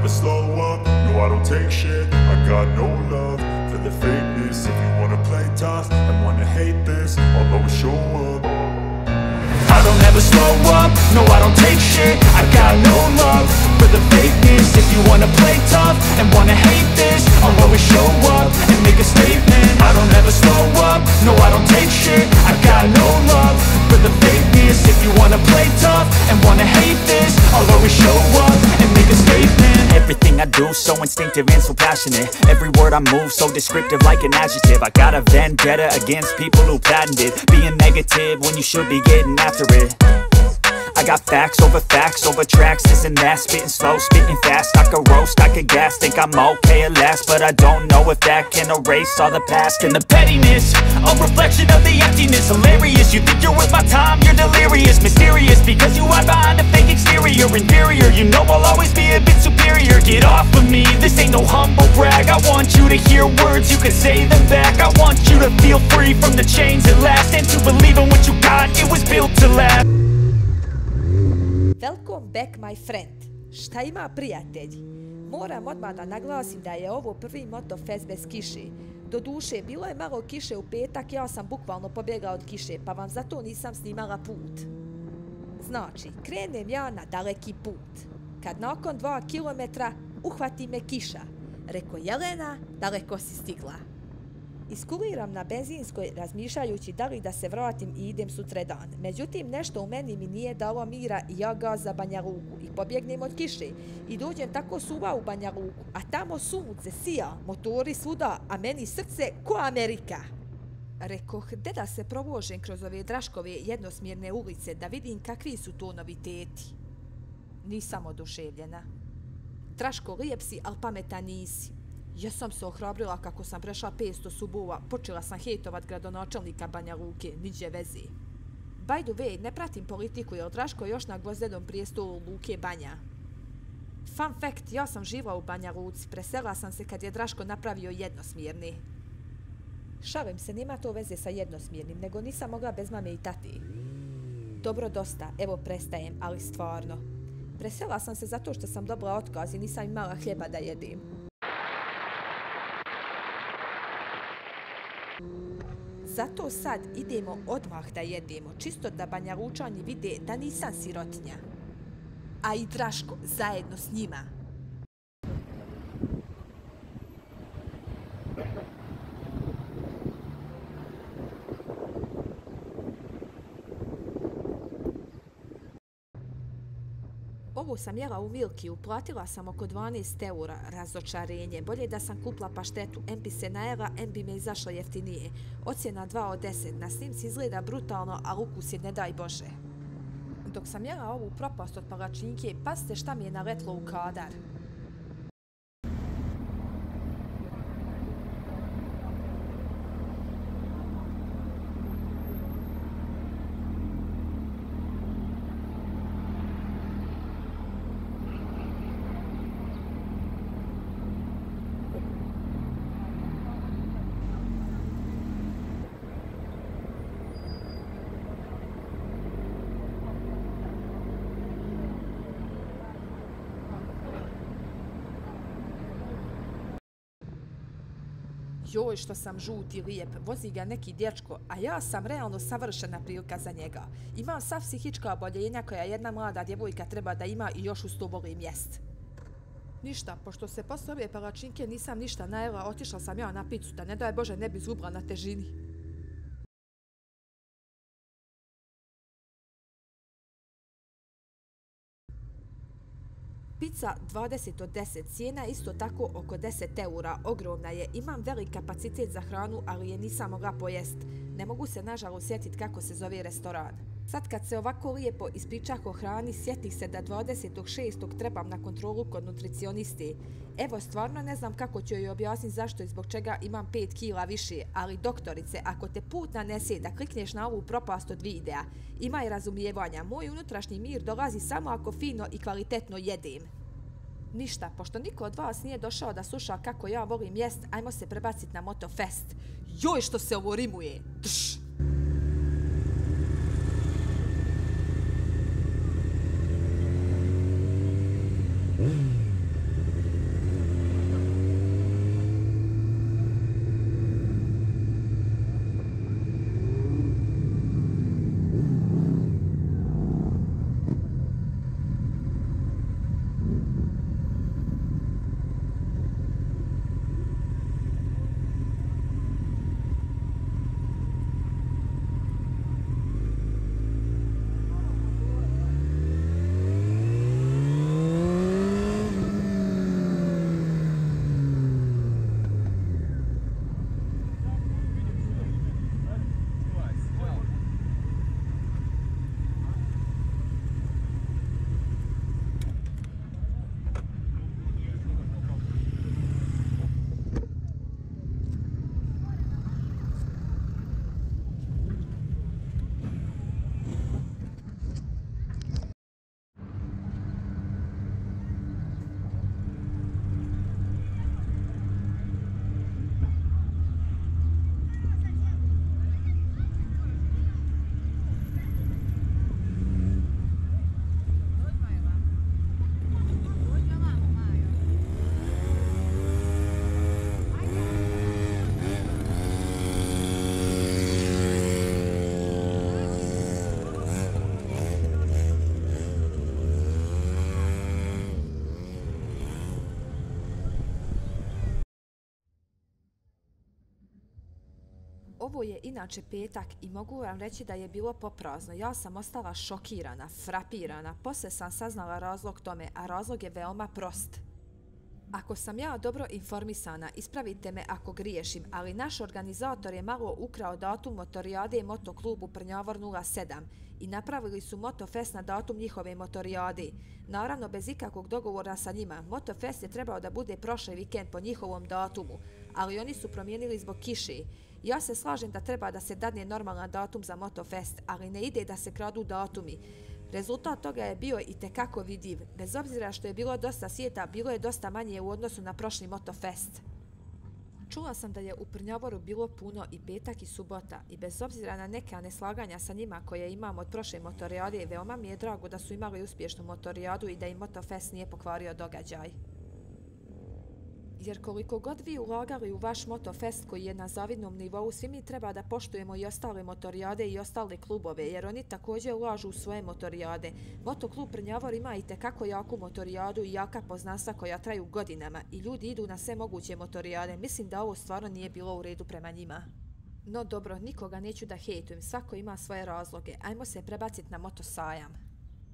never slow up, no I don't take shit. I got no love for the fakeness. If you wanna play tough and wanna hate this, I'll always show up. I don't ever slow up, no I don't take shit. I got no love for the fakeness. If you wanna play tough and wanna hate this, I'll always show up and make a statement. I don't ever slow up, no I don't take shit. I got no love for the fakeness. If you wanna play tough and wanna hate this, I'll always show up and make a statement. Everything I do so instinctive and so passionate. Every word I move so descriptive like an adjective. I got a vendetta against people who patented being negative when you should be getting after it. I got facts over tracks, this and that. Spitting slow, spitting fast, I could roast, I could gas. Think I'm okay at last, but I don't know if that can erase all the past. And the pettiness, a reflection of the emptiness. Hilarious, you think you're worth my time, you're delirious. Mysterious, because you hide behind a fake exterior. Inferior, you know I'll always be a bit superior. Get off of me, this ain't no humble brag. I want you to hear words, you can say them back. I want you to feel free from the chains at last, and to believe in what you got, it was built to last. Welcome back my friend. Šta ima prijatelji? Moram odmah da naglasim da je ovo prvi Motofest bez kiše. Doduše, bilo je malo kiše u petak, ja sam bukvalno pobjegla od kiše, pa vam zato nisam snimala put. Znači, krenem ja na daleki put. Kad nakon 2 kilometra uhvati me kiša. Reko Jelena, daleko si stigla. Iskuliram na benzinskoj razmišljajući da li da se vratim i idem sutredan. Međutim, nešto u meni mi nije dalo mira i ja gaz za Banja Luku i pobjegnem od kiše. I dođem tako suva u Banja Luku, a tamo sunce sija, motori svuda, a meni srce ko Amerika. Rekoh, gde da se provožem kroz ove Draškove jednosmjerne ulice da vidim kakvi su to noviteti. Nisam oduševljena. Draško, lijep si, al pametan nisi. Ja sam se ohrabrila kako sam prešla 500 subova, počela sam hejtovat gradonačelnika Banja Luke, niđe veze. By the way, ne pratim politiku jer Draško je još na gvozdenom prijestolu Luke Banja. Fun fact, ja sam živa u Banja Luci, preselila sam se kad je Draško napravio jednosmjerni. Šalim se, nema to veze sa jednosmjernim, nego nisam mogla bez mame i tati. Dobro, dosta, evo prestajem, ali stvarno. Preselila sam se zato što sam dobila otkaz i nisam imala hljeba da jedem. Zato sad idemo odmah da jedemo, čisto da Banja Lučani vide da nisam sirotinja. A i Draško zajedno s njima. Ovo sam jela u Milkiju, platila sam oko 12 eura, razočarenje. Bolje da sam kupila paštetu, em bi se najela, em bi me izašlo jeftinije. Ocjena 2 od 10, na snimci izgleda brutalno, a ukus je ne daj Bože. Dok sam jela ovu propast od palačinke, pazite šta mi je naletlo u kadar. Joj, što sam žut i lijep, vozi ga neki dječko, a ja sam realno savršena prilika za njega. Imam sav psihička oboljenja koja jedna mlada djevojka treba da ima i još uz to volim jest. Ništa, pošto se posle ove palačinke nisam ništa najela, otišla sam ja na picu, da ne daj Bože ne bi zgubila na težini. Pizza 20 od 10, cijena isto tako oko 10 eura, ogromna je, imam velik kapacitet za hranu, ali je nisam mogla pojest. Ne mogu se nažalost sjetiti kako se zove restoran. Sad kad se ovako lijepo ispričah o hrani, sjetih se da 26. trebam na kontrolu kod nutricioniste. Evo, stvarno ne znam kako ću joj objasniti zašto i zbog čega imam 5 kila više, ali doktorice, ako te put nanese da klikneš na ovu propast od videa, imaj razumijevanja, moj unutrašnji mir dolazi samo ako fino i kvalitetno jedem. Ništa, pošto niko od vas nije došao da sluša kako ja volim jest, ajmo se prebaciti na Motofest. Joj, što se ovo rimuje! Drž! Ovo je inače petak i mogu vam reći da je bilo poprazno. Ja sam ostala šokirana, frapirana. Poslije sam saznala razlog tome, a razlog je veoma prost. Ako sam ja dobro informisana, ispravite me ako griješim, ali naš organizator je malo ukrao datum motorijade motoklubu Prnjavor 07 i napravili su Motofest na datum njihove motorijade. Naravno, bez ikakvog dogovora sa njima. Motofest je trebao da bude prošli vikend po njihovom datumu, ali oni su promijenili zbog kiše. Ja se slažem da treba da se dadne normalan datum za Motofest, ali ne ide da se kradu datumi. Rezultat toga je bio itekako vidljiv. Bez obzira što je bilo dosta svijeta, bilo je dosta manje u odnosu na prošli Motofest. Čula sam da je u Prnjavoru bilo puno i petak i subota i bez obzira na neka neslaganja sa njima koje imam od prošle motorijade, veoma mi je drago da su imali uspješnu motorijadu i da im Motofest nije pokvario događaj. Jer koliko god vi ulagali u vaš Motofest koji je na zavidnom nivou, svi mi treba da poštujemo i ostale motorijade i ostale klubove, jer oni također ulažu u svoje motorijade. Motoklub Prnjavor ima itekako jaku motorijadu i jaka poznanstva koja traju godinama i ljudi idu na sve moguće motorijade. Mislim da ovo stvarno nije bilo u redu prema njima. No dobro, nikoga neću da hejtujem, svako ima svoje razloge. Ajmo se prebaciti na motosajam.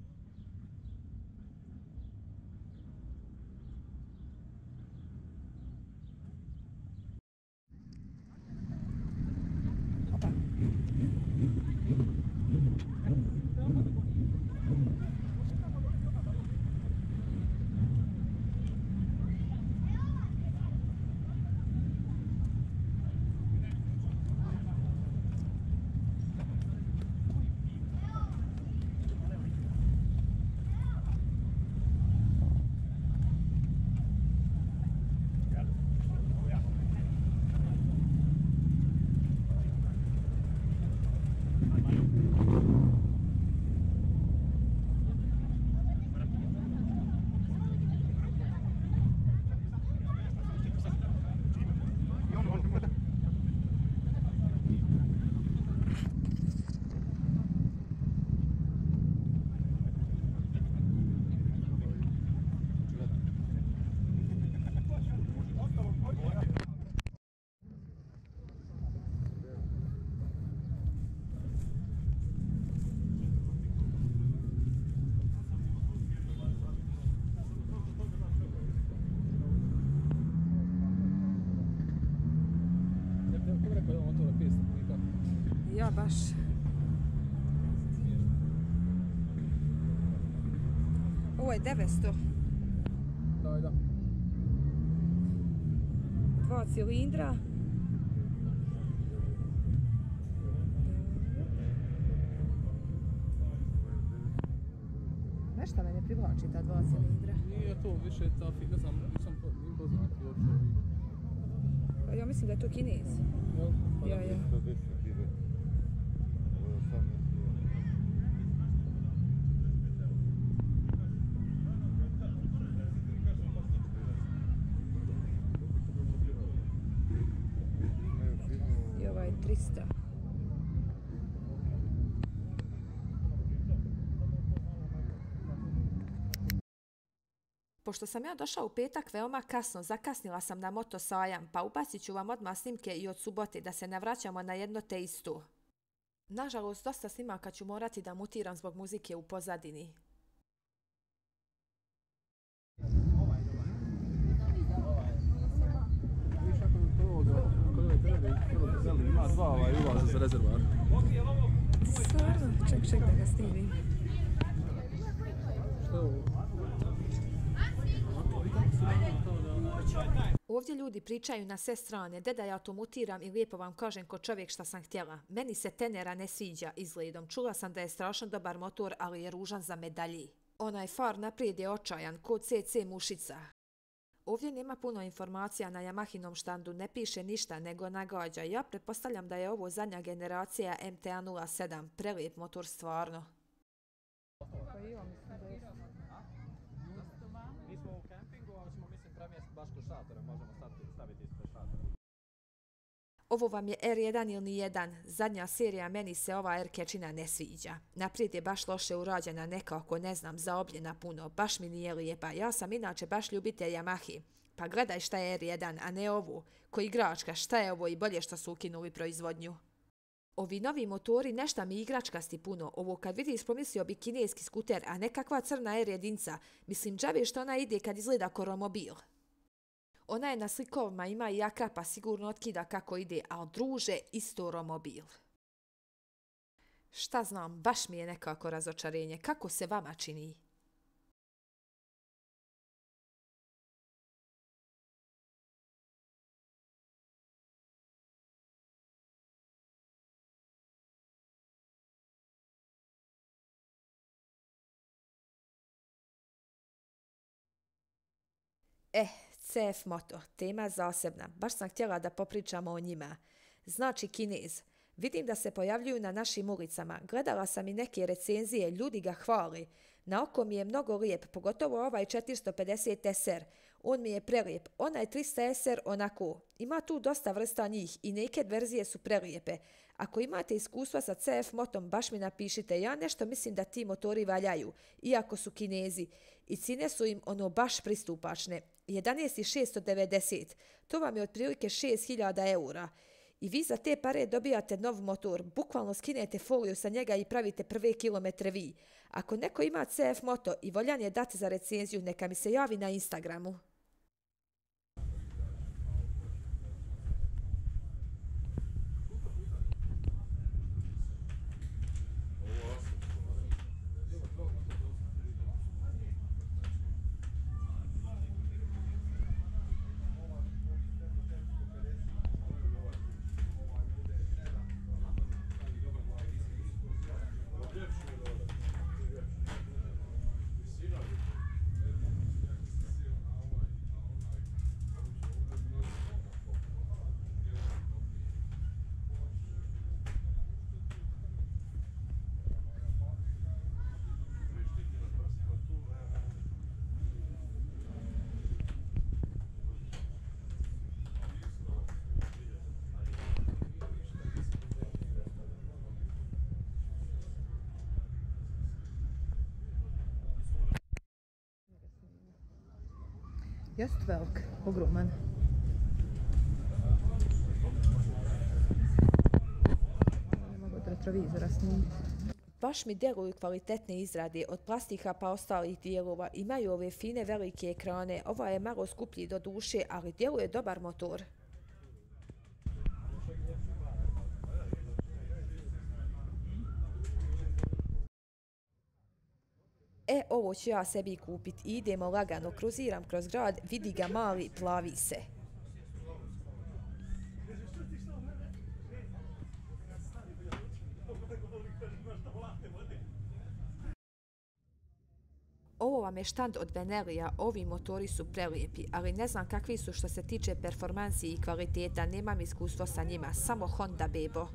Ja baš. Ovo je 900. Da. 2 cilindra. Nešto me ne privlači ta 2 cilindra. Nije to više ta fika, nisam im poznat uopće. Pa ja mislim da je to Kinez. Ja. I ovaj 300. Pošto sam ja došla u petak veoma kasno, zakasnila sam na motosajam, pa ubacit ću vam odmah snimke i od subote da se ne vraćamo na jedno te isto. Nažalost, dosta snimaka ću morati da mutiram zbog muzike u pozadini. Ima 2 ulaza za rezervar. Stvarno? Ček da ga snimim. Što je ovo? Ovdje ljudi pričaju na sve strane, da ja to mutiram i lijepo vam kažem ko čovjek šta sam htjela. Meni se Tenera ne sviđa izgledom. Čula sam da je strašno dobar motor, ali je ružan za medalji. Onaj far naprijed je očajan, kod CC mušica. Ovdje nema puno informacija na Yamahinom štandu, ne piše ništa nego nagađa. Ja pretpostavljam da je ovo zadnja generacija MTA 07, prelijep motor stvarno. Mi smo u kempingu, ali ćemo mislim premjestiti baš kod šatora, možemo staviti ispred šatora. Ovo vam je R1 ili nijedan. Zadnja serija, meni se ova R-kečina ne sviđa. Naprijed je baš loše urađena, nekako, ne znam, zaobljena puno. Baš mi nije lijepa. Ja sam inače baš ljubitelj Yamahe. Pa gledaj šta je R1, a ne ovu. Ko igračka, šta je ovo i bolje što su ukinuli proizvodnju. Ovi novi motori nešta mi igračkasti puno. Ovo kad vidiš pomislio bi kineski skuter, a nekakva crna R1. Mislim, džabe što ona ide kad izgleda ko romobil. Ona je na slikovima, ima i jaka, pa sigurno otkida kako ide, ali druže, isto romobil. Šta znam, baš mi je nekako razočarenje. Kako se vama čini? CF Moto, tema zasebna. Baš sam htjela da popričamo o njima. Znači Kinez. Vidim da se pojavljuju na našim ulicama. Gledala sam i neke recenzije, ljudi ga hvali. Na oko mi je mnogo lijep, pogotovo ovaj 450 SR. On mi je prelijep. Onaj 300 SR onako. Ima tu dosta vrsta njih i naked verzije su prelijepe. Ako imate iskustva sa CF Motom, baš mi napišite. Ja nešto mislim da ti motori valjaju, iako su Kinezi. I cijene su im baš pristupačne. 11.690. To vam je otprilike 6.000 eura. I vi za te pare dobijate nov motor, bukvalno skinete foliju sa njega i pravite prve kilometre vi. Ako neko ima CF Moto i voljan je dati za recenziju, neka mi se javi na Instagramu. Jest velik, ogroman. Ne mogu od retrovizora snimiti. Baš mi djeluju kvalitetne izrade, od plastika pa ostalih dijelova. Imaju ove fine velike ekrane, ova je malo skuplji do duše, ali djeluje dobar motor. Ovo ću ja sebi kupiti. Idemo lagano, kruziram kroz grad, vidi ga mali, plavi se. Ovo vam je štand od Benellija, ovi motori su prelijepi, ali ne znam kakvi su što se tiče performansi i kvaliteta, nemam iskustvo sa njima, samo Honda bebo.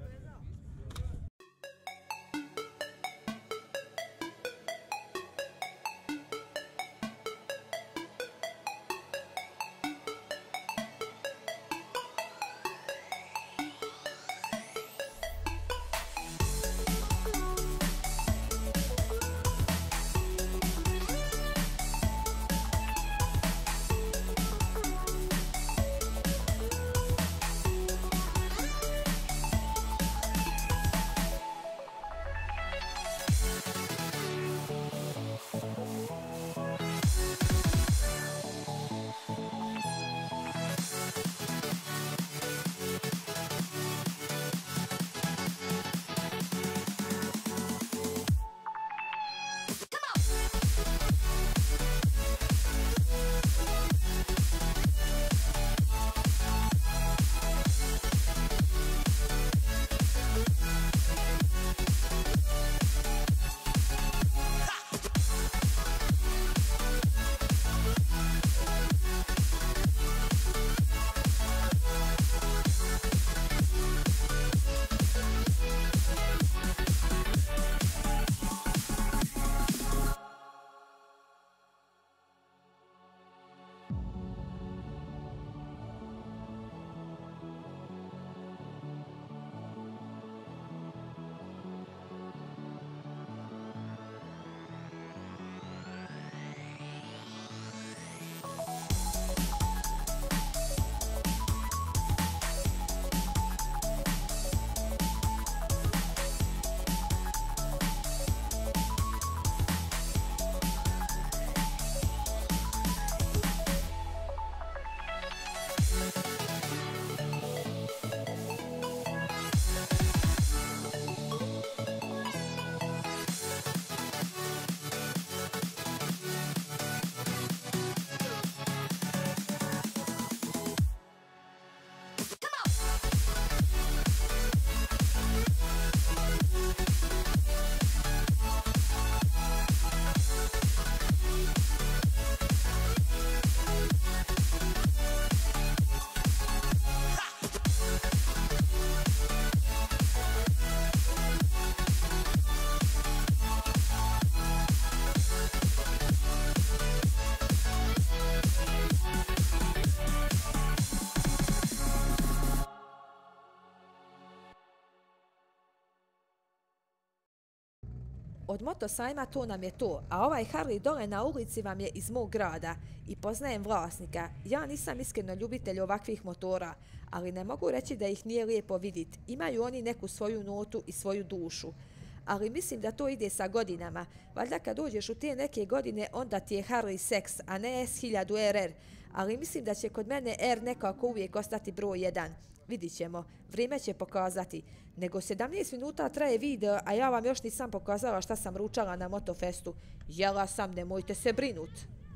od Moto sajma to nam je to, a ovaj Harley dole na ulici vam je iz mog grada i poznajem vlasnika. Ja nisam iskreno ljubitelj ovakvih motora, ali ne mogu reći da ih nije lijepo vidjeti. Imaju oni neku svoju notu i svoju dušu. Ali mislim da to ide sa godinama. Valjda kad dođeš u te neke godine, onda ti je Harley seks, a ne S1000 RR. Ali mislim da će kod mene R nekako uvijek ostati broj 1. Vidit ćemo, vrijeme će pokazati. Nego 17 minuta traje video, a ja vam još nisam pokazala šta sam ručala na Motofestu. Jela sam, nemojte se brinut.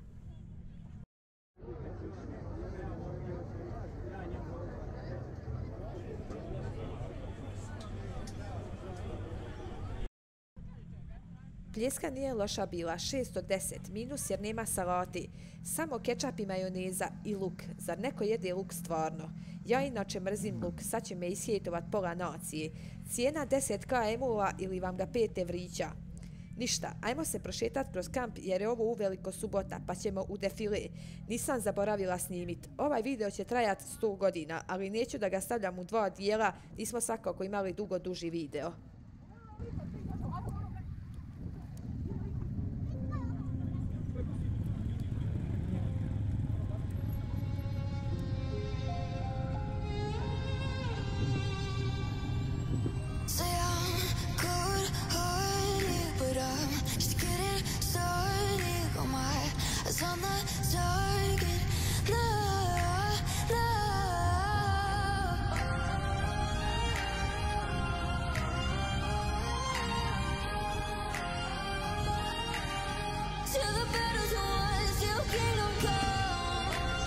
Pljeska nije loša bila, 6 od 10, minus jer nema salati, samo kečap i majoneza i luk. Zar neko jede luk stvarno? Ja inače mrzim luk, sad će me ishejtovat pola nacije. Cijena 10 km ili vam ga 5 evrića. Ništa, ajmo se prošetat kroz kamp jer je ovo uveliko subota, pa ćemo u defile. Nisam zaboravila snimit. Ovaj video će trajati 100 godina, ali neću da ga stavljam u 2 dijela, nismo svakako imali duži video. On the target, no, no. Till the battle's won, till kingdom come.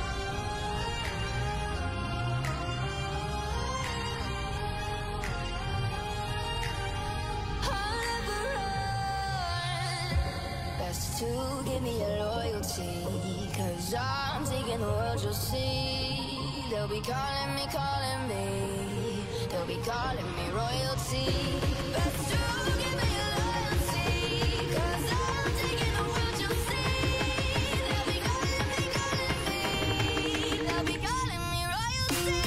I'll never run. Best to give me a loyalty, 'cause I'm taking the world, you'll see. They'll be calling me, they'll be calling me royalty. Best to give me a loyalty, 'cause I'm taking the world, you'll see. They'll be calling me, they'll be calling me royalty.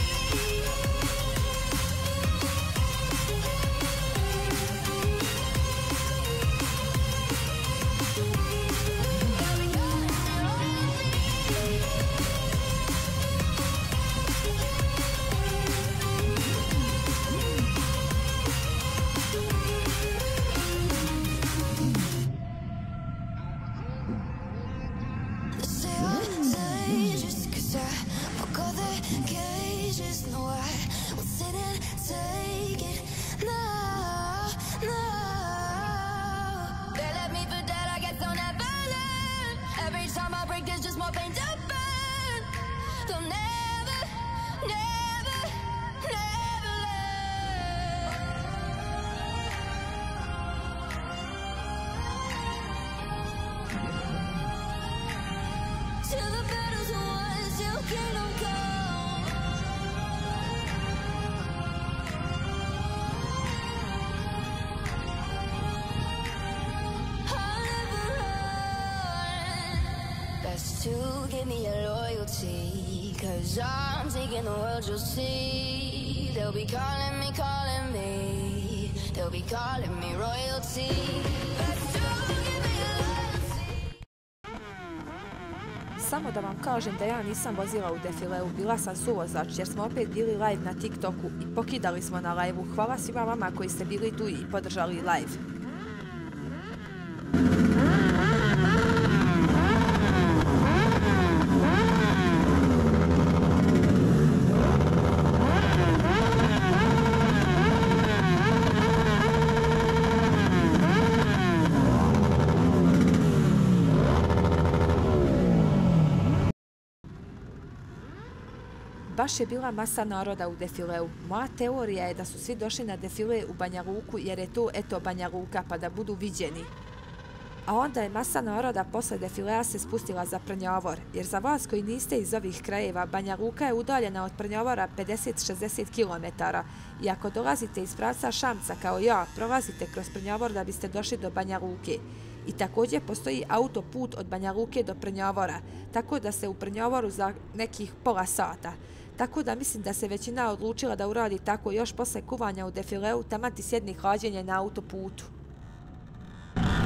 Give me your loyalty, 'cause I'm taking the world, you'll see. They'll be calling me, they'll be calling me royalty. Give me your loyalty. Samo da vam kažem da ja nisam vozila u defileu, bila sam suvozač jer smo opet bili live na TikToku i pokidali smo na live-u. Hvala svima vama koji ste bili tu i podržali live. Baš je bila masa naroda u defileu. Moja teorija je da su svi došli na defile u Banja Luku jer je to eto Banja Luka pa da budu viđeni. A onda je masa naroda posle defilea se spustila za Prnjavor, jer za vas koji niste iz ovih krajeva, Banja Luka je udaljena od Prnjavora 50-60 km i ako dolazite iz pravca Šamca kao ja, prolazite kroz Prnjavor da biste došli do Banja Luke. I također postoji autoput od Banja Luke do Prnjavora, tako da se u Prnjavoru za nekih pola sata. Tako da mislim da se većina odlučila da uradi tako još posle kuvanja u defileu, taman ti sjedni hlađenje na autoputu.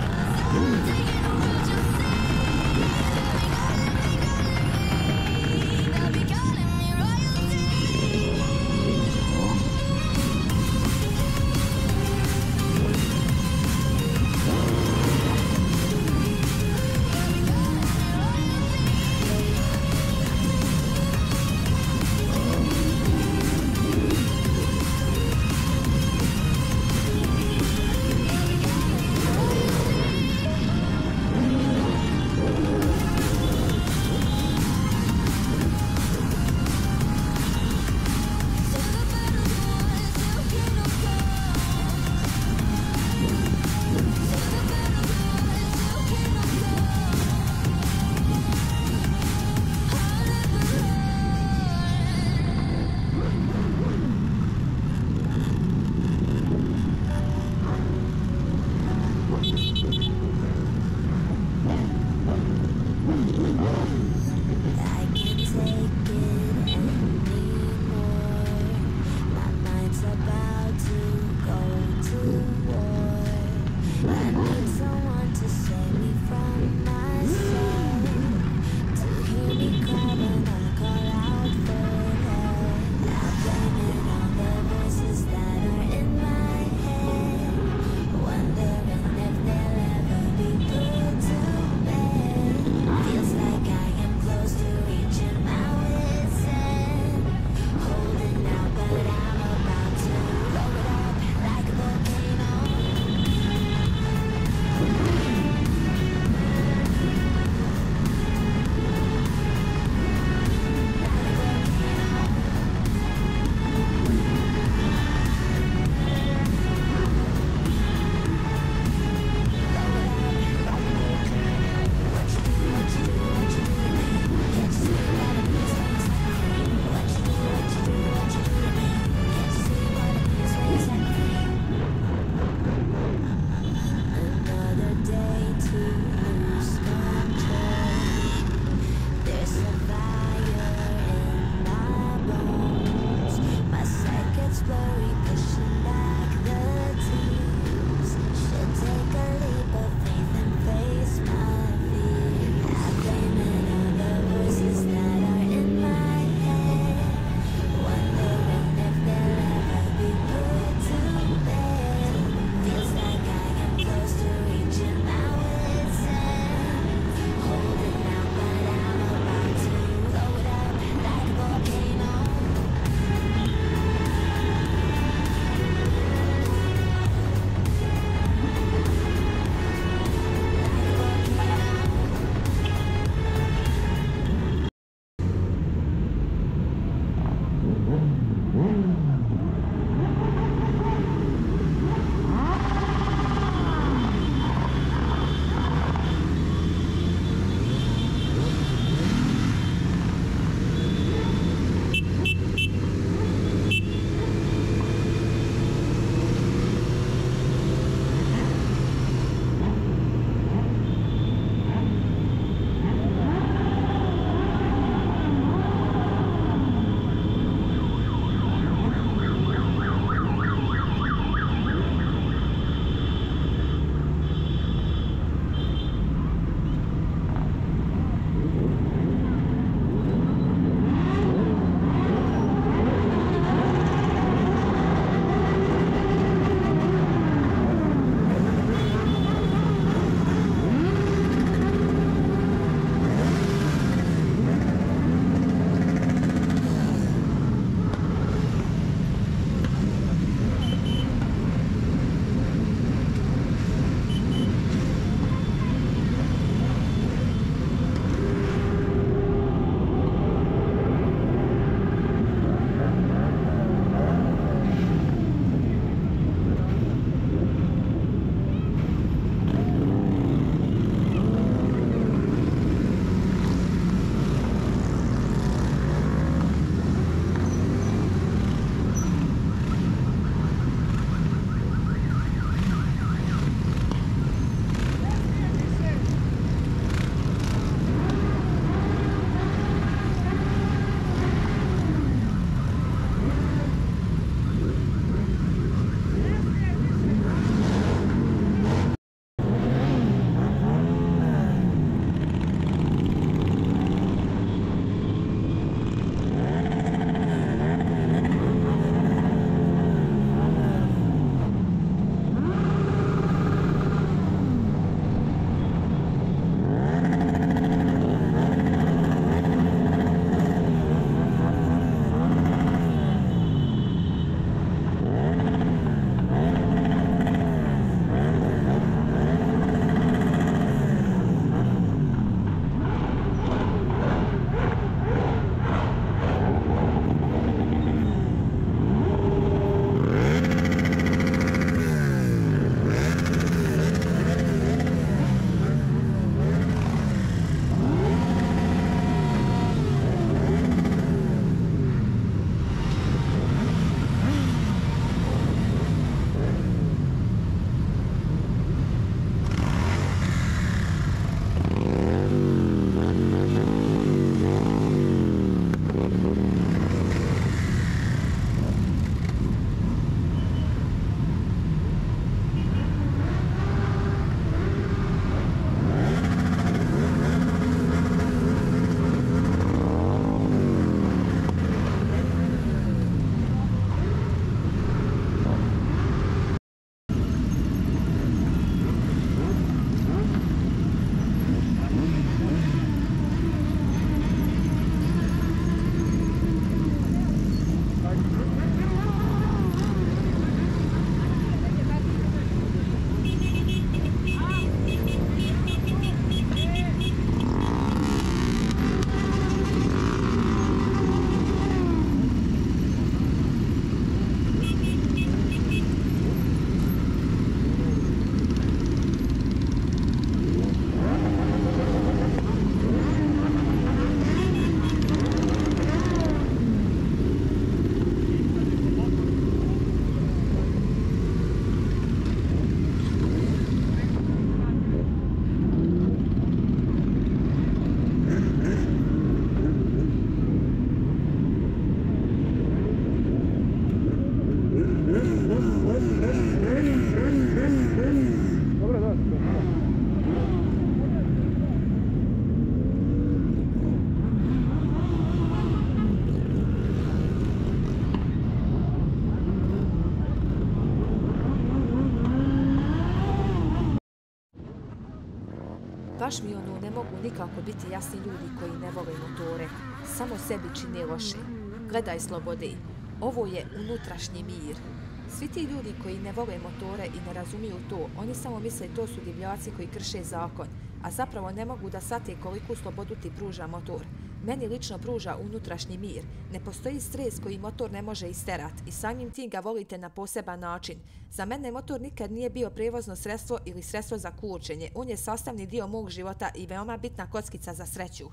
Baš mi ne mogu nikako biti jasni ljudi koji ne vole motore. Samo sebi čine loše. Gledaj slobode. Ovo je unutrašnji mir. Svi ti ljudi koji ne vole motore i ne razumiju to, oni samo misle to su divljaci koji krše zakon, a zapravo ne mogu da shvate koliku slobodu ti pruža motor. Meni lično pruža unutrašnji mir. Ne postoji stres koji motor ne može isterat i samim tim ga volite na poseban način. Za mene motor nikad nije bio prevozno sredstvo ili sredstvo za kurčenje. On je sastavni dio mog života i veoma bitna kockica za sreću.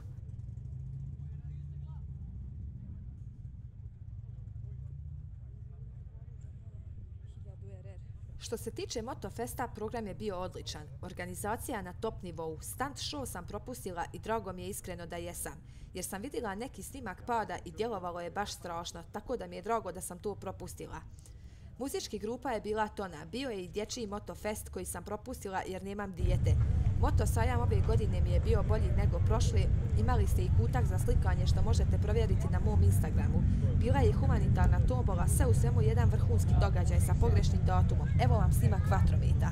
Što se tiče Motofesta, program je bio odličan. Organizacija na top nivou. Stunt show sam propustila i drago mi je iskreno da jesam. Jer sam vidjela neki snimak pada i djelovalo je baš strašno, tako da mi je drago da sam to propustila. Muzički grupa je bila Tona, bio je i dječji Motofest koji sam propustila jer nemam dijete. Moto sajam ove godine mi je bio bolji nego prošli, imali ste i kutak za slikanje što možete provjeriti na mom Instagramu. Bila je i humanitarna tombola, sve u svemu jedan vrhunski događaj sa pogrešnim datumom. Evo vam snimak vatrometa.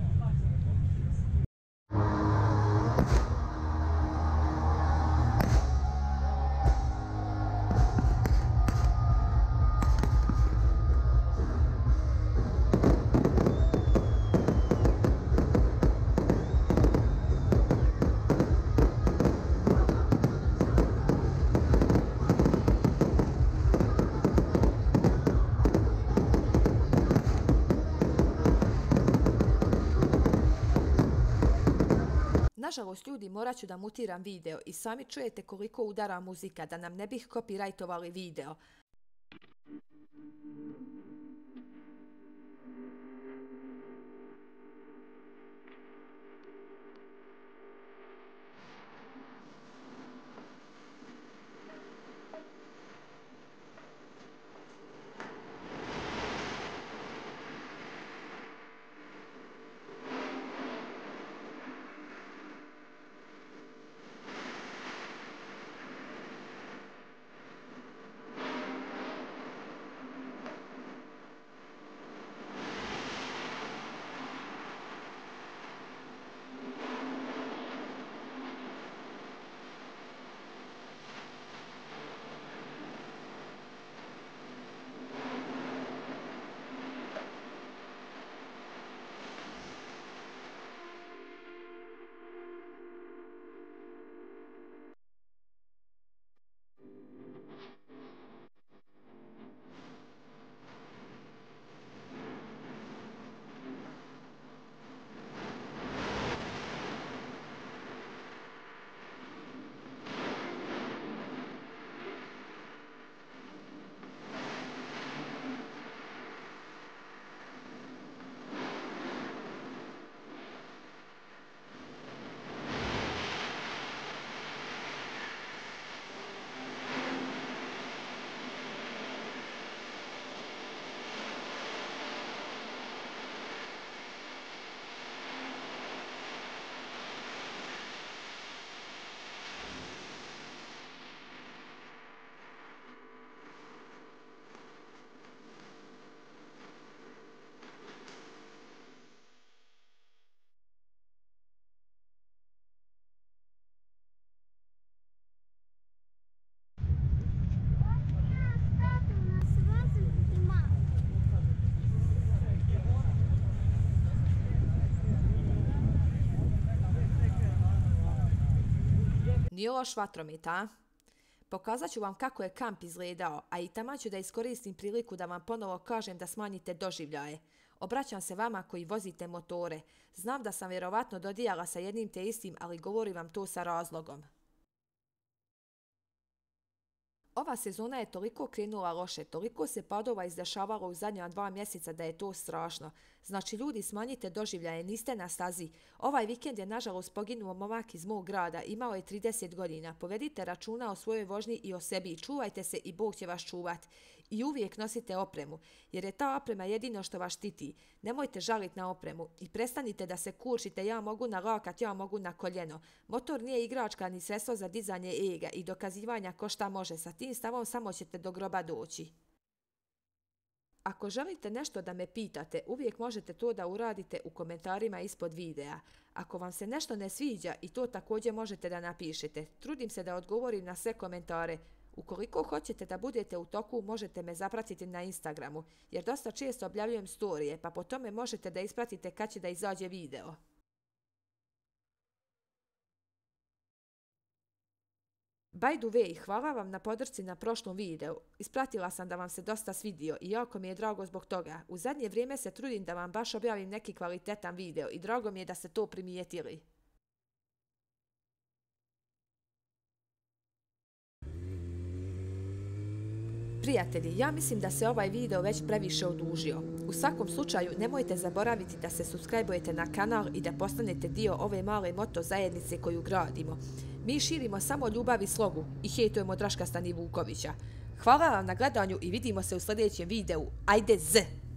Nažalost, ljudi, morat ću da mutiram video i sami čujete koliko udara muzika da nam ne bih copyrightovali video. Nije loš vatromet, a? Pokazat ću vam kako je kamp izgledao, a i taman ću da iskoristim priliku da vam ponovo kažem da smanjite doživljaje. Obraćam se vama koji vozite motore. Znam da sam vjerovatno dodijala sa jednim te istim, ali govorim vam to sa razlogom. Ova sezona je toliko krenula loše, toliko se padova izdešavalo u zadnja 2 mjeseca da je to strašno. Znači, ljudi, smanjite doživljaje, niste na stazi. Ovaj vikend je nažalost poginuo momak iz mog grada, imao je 30 godina. Povedite računa o svojoj vožnji i o sebi, čuvajte se i Bog će vas čuvat. I uvijek nosite opremu, jer je ta oprema jedino što vas štiti. Nemojte žaliti na opremu i prestanite da se kurčite, ja mogu na lakat, ja mogu na koljeno. Motor nije igračka ni sredstvo za dizanje ega i dokazivanja ko šta može. Sa tim stavom samo ćete do groba doći. Ako želite nešto da me pitate, uvijek možete to da uradite u komentarima ispod videa. Ako vam se nešto ne sviđa, i to također možete da napišete. Trudim se da odgovorim na sve komentare. Ukoliko hoćete da budete u toku, možete me zapratiti na Instagramu, jer dosta često objavljujem storije, pa po tome možete da ispratite kad će da izađe video. By the way, hvala vam na podršci na prošlom videu. Ispratila sam da vam se dosta svidio i jako mi je drago zbog toga. U zadnje vrijeme se trudim da vam baš objavim neki kvalitetan video i drago mi je da ste to primijetili. Prijatelji, ja mislim da se ovaj video već previše odužio. U svakom slučaju, nemojte zaboraviti da se subscribe-ujete na kanal i da postanete dio ove male moto zajednice koju gradimo. Mi širimo samo ljubav i slogu i hejtujemo Draška Stanivukovića. Hvala vam na gledanju i vidimo se u sljedećem videu. Ajde z!